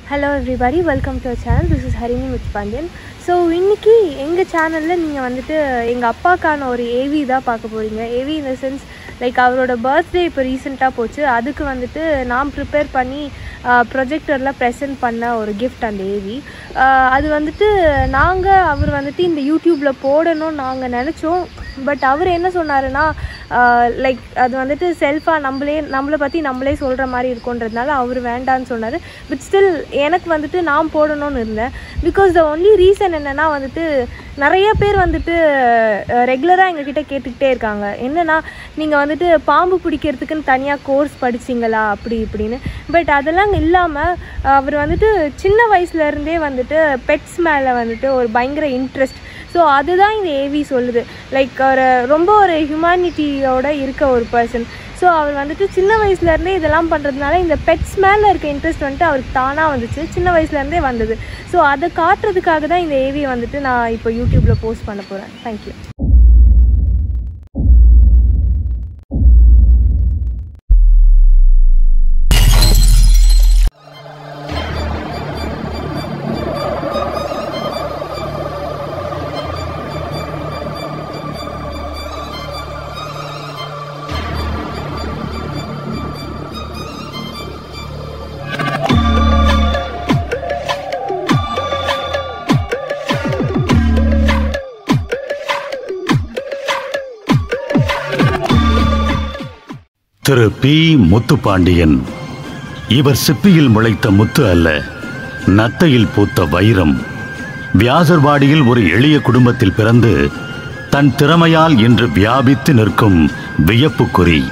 Hello everybody, welcome to our channel. This is Harini Muthupandian. So இன்னைக்கு எங்க சேனல்ல நீங்க வந்துட்டு எங்க அப்பாக்கான ஒரு AV தான் பார்க்க போறீங்க. AV in the sense like அவரோட பர்த்டே இப்போ ரீசெண்டாக போச்சு. அதுக்கு வந்துட்டு நான் ப்ரிப்பேர் பண்ணி ப்ரொஜெக்டரில் ப்ரெசென்ட் பண்ண ஒரு கிஃப்ட் அந்த ஏவி. அது வந்துட்டு அவர் வந்துட்டு இந்த யூடியூப்பில் போடணும்னு நாங்கள் நினச்சோம். பட் அவர் என்ன சொன்னாருன்னா லைக் அது வந்துட்டு செல்ஃபாக நம்மளை பற்றி நம்மளே சொல்கிற மாதிரி இருக்குன்றதுனால அவர் வேண்டான்னு சொன்னார். பட் ஸ்டில் எனக்கு வந்துட்டு நான் போடணும்னு இருந்தேன். பிகாஸ் த ஒன்லி ரீசன் என்னென்னா வந்துட்டு நிறைய பேர் வந்துட்டு ரெகுலராக எங்ககிட்ட கேட்டுக்கிட்டே இருக்காங்க, என்னென்னா நீங்கள் வந்துட்டு பாம்பு பிடிக்கிறதுக்குன்னு தனியாக கோர்ஸ் படிச்சிங்களா அப்படி இப்படின்னு. பட் அதெல்லாம் இல்லாமல் அவர் வந்துட்டு சின்ன வயசுலேருந்தே வந்துட்டு பெட்ஸ் மேலே வந்துட்டு ஒரு பயங்கர இன்ட்ரெஸ்ட். ஸோ அதுதான் இந்த ஏவி சொல்லுது. லைக் ரொம்ப ஒரு ஹியூமனிட்டியோட இருக்க ஒரு பர்சன். ஸோ அவர் வந்துட்டு சின்ன வயசுலேருந்தே இதெல்லாம் பண்ணுறதுனால இந்த பெட்ஸ் மேலே இருக்க இன்ட்ரெஸ்ட் வந்துட்டு அவருக்கு தானாக வந்துச்சு, சின்ன வயசுலேருந்தே வந்தது. ஸோ அதை காட்டுறதுக்காக தான் இந்த ஏவியை வந்துட்டு நான் இப்போ யூடியூப்பில் போஸ்ட் பண்ண போகிறேன். தேங்க்யூ. திரு பி. முத்துப்பாண்டியன். இவர் சிப்பியில் முளைத்த முத்து அல்ல, நத்தையில் பூத்த வைரம். வியாசர்வாடியில் ஒரு எளிய குடும்பத்தில் பிறந்து தன் திறமையால் இன்று வியாபித்து நிற்கும் வியப்புக்குறி.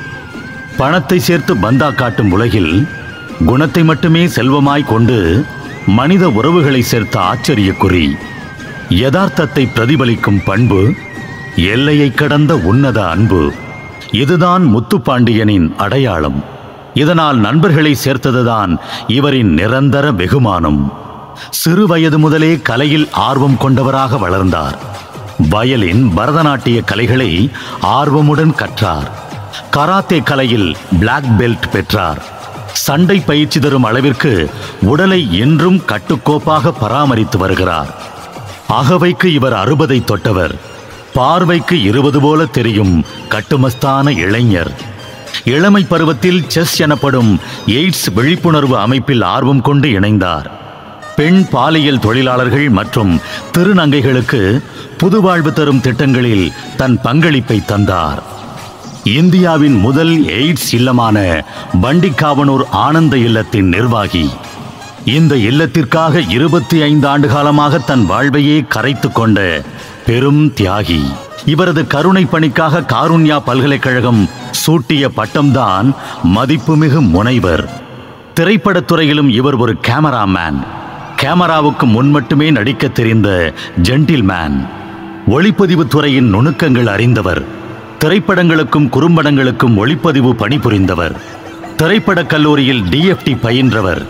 பணத்தை சேர்த்து பந்தா காட்டும் உலகில் குணத்தை மட்டுமே செல்வமாய் கொண்டு மனித உறவுகளை சேர்த்த ஆச்சரியக்குறி. யதார்த்தத்தை பிரதிபலிக்கும் பண்பு, எல்லையை கடந்த உன்னத அன்பு. இதுதான் முத்துப்பாண்டியனின் அடையாளம். இதனால் நண்பர்களை சேர்த்ததுதான் இவரின் நிரந்தர வெகுமானம். சிறு வயது முதலே கலையில் ஆர்வம் கொண்டவராக வளர்ந்தார். வயலின், பரதநாட்டிய கலைகளை ஆர்வமுடன் கற்றார். கராத்தே கலையில் பிளாக் பெல்ட் பெற்றார். சண்டை பயிற்சி தரும் அளவிற்கு உடலை என்றும் கட்டுக்கோப்பாக பராமரித்து வருகிறார். அகவைக்கு இவர் 60ஐ தொட்டவர். பார்வைக்கு 20 போல தெரியும் கட்டுமஸ்தான இளைஞர். இளமை பருவத்தில் செஸ் எனப்படும் எய்ட்ஸ் விழிப்புணர்வு அமைப்பில் ஆர்வம் கொண்டு இணைந்தார். பெண் பாலியல் தொழிலாளர்கள் மற்றும் திருநங்கைகளுக்கு புதுவாழ்வு தரும் திட்டங்களில் தன் பங்களிப்பை தந்தார். இந்தியாவின் முதல் எய்ட்ஸ் இல்லமான பண்டிக்காவனூர் ஆனந்த இல்லத்தின் நிர்வாகி. இந்த இல்லத்திற்காக 25 ஆண்டு காலமாக தன் வாழ்வையே கரைத்து கொண்ட பெரும் தியாகி. இவரது கருணை பணிக்காக காருண்யா பல்கலைக்கழகம் சூட்டிய பட்டம்தான் மதிப்புமிகு முனைவர். திரைப்படத்துறையிலும் இவர் ஒரு கேமராமேன். கேமராவுக்கு முன் மட்டுமே நடிக்க தெரிந்த ஜென்டில்மேன். ஒளிப்பதிவு துறையின் நுணுக்கங்கள் அறிந்தவர். திரைப்படங்களுக்கும் குறும்படங்களுக்கும் ஒளிப்பதிவு பணிபுரிந்தவர். திரைப்படக் கல்லூரியில் DFT பயின்றவர்.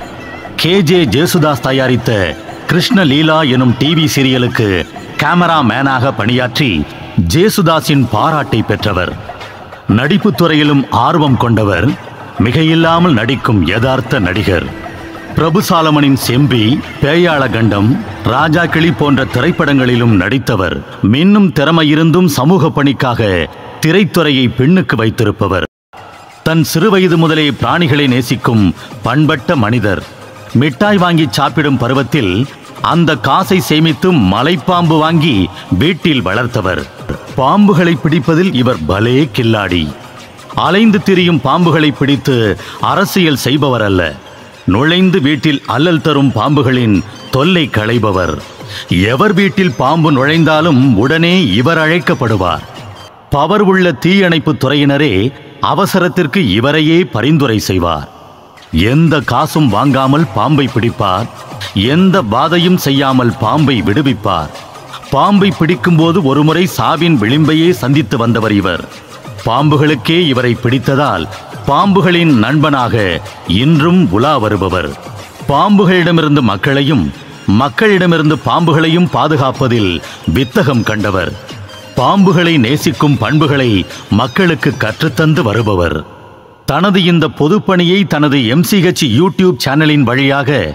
KJ ஜேசுதாஸ் தயாரித்த கிருஷ்ண லீலா எனும் டிவி சீரியலுக்கு கேமராமேனாக பணியாற்றி ஜேசுதாஸின் பாராட்டை பெற்றவர். நடிப்பு துறையிலும் ஆர்வம் கொண்டவர். மிகையில்லாமல் நடிக்கும் யதார்த்த நடிகர். பிரபு சாலமனின் செம்பி, பேயாள கண்டம், ராஜா கிளி போன்ற திரைப்படங்களிலும் நடித்தவர். மின்னும் திறமையிருந்தும் சமூக பணிக்காக திரைத்துறையை பின்னுக்கு வைத்திருப்பவர். தன் சிறுவயது முதலே பிராணிகளை நேசிக்கும் பண்பட்ட மனிதர். மிட்டாய் வாங்கி சாப்பிடும் பருவத்தில் அந்த காசை சேமித்து மலைப்பாம்பு வாங்கி வீட்டில் வளர்த்தவர். பாம்புகளை பிடிப்பதில் இவர் பலே கில்லாடி. அலைந்து திரியும் பாம்புகளை பிடித்து அரசியல் செய்பவர் அல்ல, நுழைந்து வீட்டில் அல்லல் தரும் பாம்புகளின் தொல்லை களைபவர். எவர் வீட்டில் பாம்பு நுழைந்தாலும் உடனே இவர் அழைக்கப்படுவார். பவர் உள்ள தீயணைப்பு துறையினரே அவசரத்திற்கு இவரையே பரிந்துரை செய்வார். எந்த காசும் வாங்காமல் பாம்பை பிடிப்பார். எந்த பாதையும் செய்யாமல் பாம்பை விடுவிப்பார். பாம்பை பிடிக்கும்போது ஒருமுறை சாவின் விளிம்பையே சந்தித்து வந்தவர் இவர். பாம்புகளுக்கே இவரை பிடித்ததால் பாம்புகளின் நண்பனாக இன்றும் உலா வருபவர். பாம்புகளிடமிருந்து மக்களையும் மக்களிடமிருந்து பாம்புகளையும் பாதுகாப்பதில் வித்தகம் கண்டவர். பாம்புகளை நேசிக்கும் பண்புகளை மக்களுக்கு கற்றுத்தந்து வருபவர். தனது இந்த பொதுப்பணியை தனது MCH யூடியூப் சேனலின் வழியாக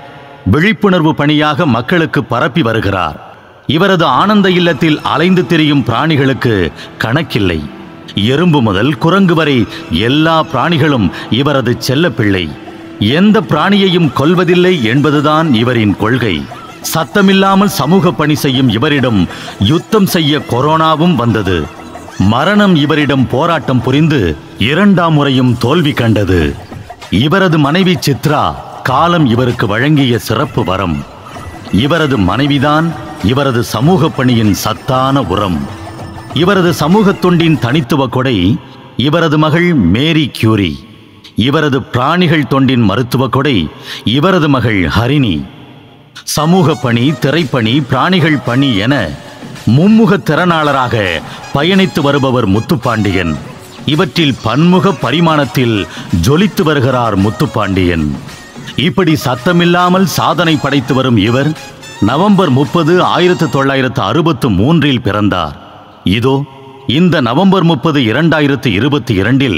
விழிப்புணர்வு பணியாக மக்களுக்கு பரப்பி வருகிறார். இவரது ஆனந்த இல்லத்தில் அலைந்து திரியும் பிராணிகளுக்கு கணக்கில்லை. எறும்பு முதல் குரங்கு வரை எல்லா பிராணிகளும் இவரது செல்லப்பிள்ளை. எந்த பிராணியையும் கொல்வதில்லை என்பதுதான் இவரின் கொள்கை. சத்தமில்லாமல் சமூக பணி செய்யும் இவரிடம் யுத்தம் செய்ய கொரோனாவும் வந்தது. மரணம் இவரிடம் போராட்டம் புரிந்து 2ஆம் முறையும் தோல்வி கண்டது. இவரது மனைவி சித்ரா காலம் இவருக்கு வழங்கிய சிறப்பு வரம். இவரது மனைவிதான் இவரது சமூக பணியின் சத்தான உரம். இவரது சமூக தொண்டின் தனித்துவ கொடை இவரது மகள் மேரி கியூரி. இவரது பிராணிகள் தொண்டின் மருத்துவ கொடை இவரது மகள் ஹரிணி. சமூக பணி, திரைப்பணி, பிராணிகள் பணி என மும்முக திறனாளராக பயணித்து வருபவர் முத்துப்பாண்டியன். இவற்றில் பன்முக பரிமாணத்தில் ஜொலித்து வருகிறார் முத்துப்பாண்டியன். இப்படி சத்தமில்லாமல் சாதனை படைத்து வரும் இவர் நவம்பர் 30, 1963 பிறந்தார். இதோ இந்த நவம்பர் 30, 2022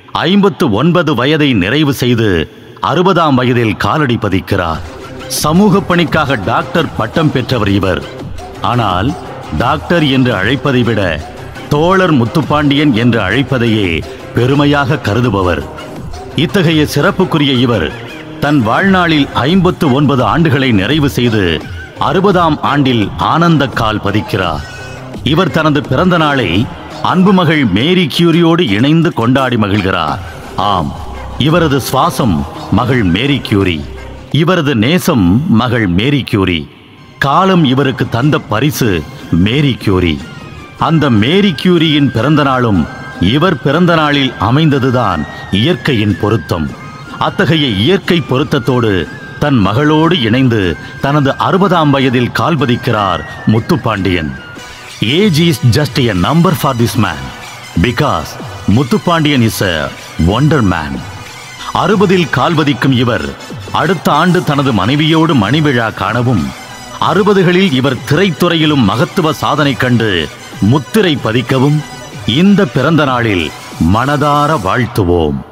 59 வயதை நிறைவு செய்து 60ஆம் வயதில் காலடி பதிக்கிறார். சமூக பணிக்காக டாக்டர் பட்டம் பெற்றவர் இவர். ஆனால் டாக்டர் என்று அழைப்பதை விட தோழர் முத்துப்பாண்டியன் என்று அழைப்பதையே பெருமையாக கருதுபவர். இத்தகைய சிறப்புக்குரிய இவர் தன் வாழ்நாளில் 59 ஆண்டுகளை நிறைவு செய்து 60ஆம் ஆண்டில் ஆனந்த கால் பதிக்கிறார். இவர் தனது பிறந்த நாளை அன்பு மகள் மேரி கியூரியோடு இணைந்து கொண்டாடி மகிழ்கிறார். ஆம், இவரது சுவாசம் மகள் மேரி கியூரி, இவரது நேசம் மகள் மேரி கியூரி. காலம் இவருக்கு தந்த பரிசு மேரி கியூரி. அந்த மேரி கியூரியின் பிறந்த நாளும் இவர் பிறந்த நாளில் அமைந்ததுதான் இயற்கையின் பொருத்தம். அத்தகைய இயற்கை பொருத்தத்தோடு தன் மகளோடு இணைந்து தனது 60ஆம் வயதில் கால்பதிக்கிறார் Muthupandian. Age is just a number for this man because Muthupandian is a wonder man. 60இல் கால்பதிக்கும் இவர் அடுத்த ஆண்டு தனது மனைவியோடு மணிவிழா காணவும், 60களில் இவர் திரைத்துறையிலும் மகத்துவ சாதனை கண்டு முத்திரை பதிக்கவும் இந்த பிறந்த நாளில் மனதார வாழ்த்துவோம்.